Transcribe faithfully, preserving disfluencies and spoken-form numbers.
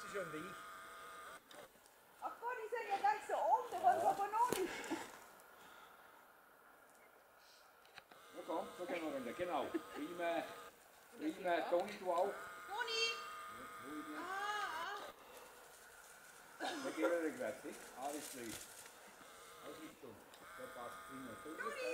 sie schon Weg. Ach Gott, die sind ja ganz da oben, da wollen wir aber noch nicht. Na komm, so gehen wir runter, genau. Prima, prima. Toni, du auch. Toni! Ah, Da gehen wir rückwärts, nicht? Alles durch. Ausrichtung. Der passt prima. So, Toni!